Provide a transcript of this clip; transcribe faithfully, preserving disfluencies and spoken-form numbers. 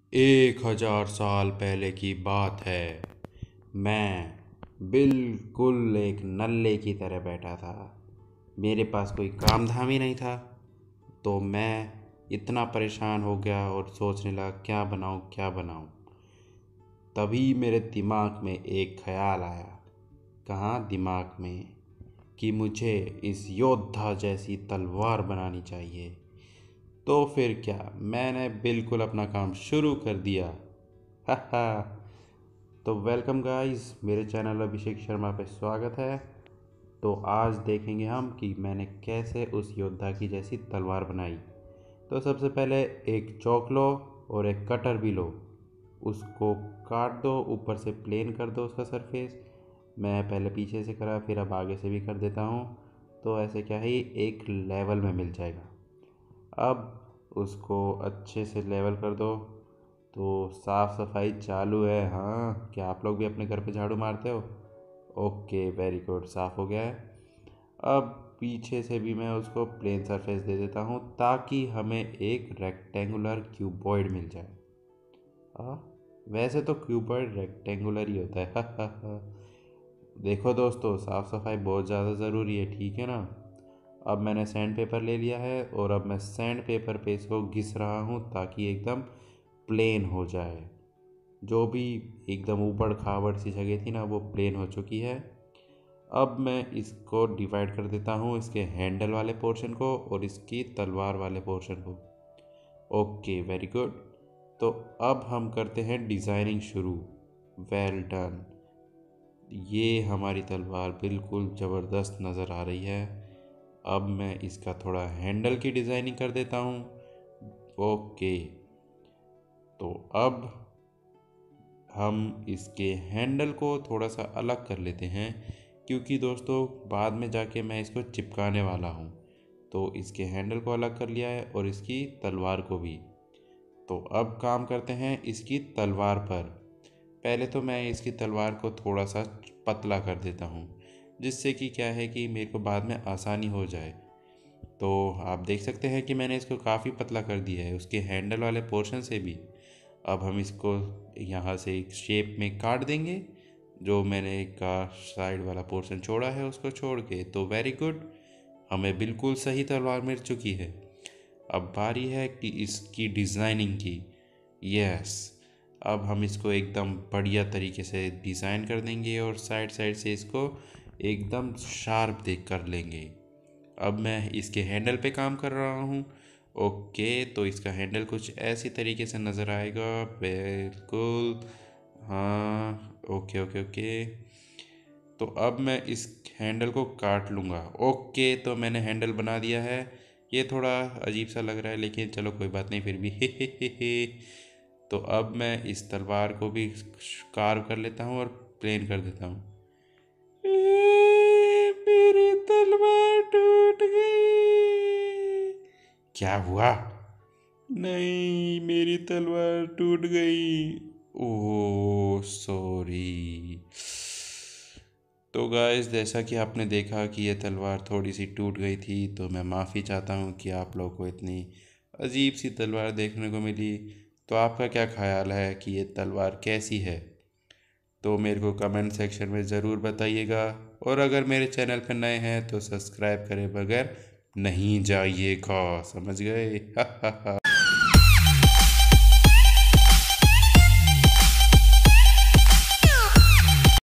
एक हजार साल पहले की बात है। मैं बिल्कुल एक नल्ले की तरह बैठा था। मेरे पास कोई काम धाम ही नहीं था। तो मैं इतना परेशान हो गया और सोचने लगा क्या बनाऊं क्या बनाऊं। तभी मेरे दिमाग में एक ख्याल आया। कहाँ दिमाग में कि मुझे इस योद्धा जैसी तलवार बनानी चाहिए। तो फिर क्या, मैंने बिल्कुल अपना काम शुरू कर दिया। हा हा। तो वेलकम गाइस, मेरे चैनल अभिषेक शर्मा पे स्वागत है। तो आज देखेंगे हम कि मैंने कैसे उस योद्धा की जैसी तलवार बनाई। तो सबसे पहले एक चौक लो और एक कटर भी लो। उसको काट दो, ऊपर से प्लेन कर दो उसका सरफेस। मैं पहले पीछे से करा, फिर अब आगे से भी कर देता हूँ। तो ऐसे क्या है, एक लेवल में मिल जाएगा। अब उसको अच्छे से लेवल कर दो। तो साफ़ सफाई चालू है। हाँ, क्या आप लोग भी अपने घर पे झाड़ू मारते हो? ओके, वेरी गुड, साफ़ हो गया है। अब पीछे से भी मैं उसको प्लेन सरफेस दे देता हूँ ताकि हमें एक रेक्टेंगुलर क्यूबॉइड मिल जाए। हाँ, वैसे तो क्यूबॉइड रेक्टेंगुलर ही होता है। देखो दोस्तों, साफ़ सफाई बहुत ज़्यादा ज़रूरी है, ठीक है ना। अब मैंने सैंड पेपर ले लिया है और अब मैं सैंड पेपर पे इसको घिस रहा हूँ ताकि एकदम प्लेन हो जाए। जो भी एकदम ऊबड़ खाबड़ सी जगह थी ना, वो प्लेन हो चुकी है। अब मैं इसको डिवाइड कर देता हूँ, इसके हैंडल वाले पोर्शन को और इसकी तलवार वाले पोर्शन को। Okay, very good. तो अब हम करते हैं डिज़ाइनिंग शुरू। Well done. ये हमारी तलवार बिल्कुल ज़बरदस्त नज़र आ रही है। अब मैं इसका थोड़ा हैंडल की डिज़ाइनिंग कर देता हूँ। ओके, तो अब हम इसके हैंडल को थोड़ा सा अलग कर लेते हैं, क्योंकि दोस्तों बाद में जाके मैं इसको चिपकाने वाला हूँ। तो इसके हैंडल को अलग कर लिया है और इसकी तलवार को भी। तो अब काम करते हैं इसकी तलवार पर। पहले तो मैं इसकी तलवार को थोड़ा सा पतला कर देता हूँ, जिससे कि क्या है कि मेरे को बाद में आसानी हो जाए। तो आप देख सकते हैं कि मैंने इसको काफ़ी पतला कर दिया है उसके हैंडल वाले पोर्शन से भी। अब हम इसको यहाँ से एक शेप में काट देंगे। जो मैंने का साइड वाला पोर्शन छोड़ा है उसको छोड़ के। तो वेरी गुड, हमें बिल्कुल सही तलवार मिल चुकी है। अब बारी है कि इसकी डिज़ाइनिंग की। यस, अब हम इसको एकदम बढ़िया तरीके से डिज़ाइन कर देंगे और साइड साइड से इसको एकदम शार्प देख कर लेंगे। अब मैं इसके हैंडल पे काम कर रहा हूँ। ओके, तो इसका हैंडल कुछ ऐसी तरीके से नज़र आएगा। बिल्कुल, हाँ, ओके ओके ओके। तो अब मैं इस हैंडल को काट लूँगा। ओके, तो मैंने हैंडल बना दिया है। ये थोड़ा अजीब सा लग रहा है, लेकिन चलो कोई बात नहीं, फिर भी हे हे हे हे। तो अब मैं इस तलवार को भी कार्व कर लेता हूँ और प्लेन कर देता हूँ। ए, मेरी तलवार टूट गई। क्या हुआ? नहीं, मेरी तलवार टूट गई। Oh sorry. तो गाइस, जैसा कि आपने देखा कि ये तलवार थोड़ी सी टूट गई थी, तो मैं माफ़ी चाहता हूँ कि आप लोग को इतनी अजीब सी तलवार देखने को मिली। तो आपका क्या ख्याल है कि ये तलवार कैसी है? तो मेरे को कमेंट सेक्शन में ज़रूर बताइएगा। और अगर मेरे चैनल पर नए हैं तो सब्सक्राइब करे बगैर नहीं जाइएगा, समझ गए?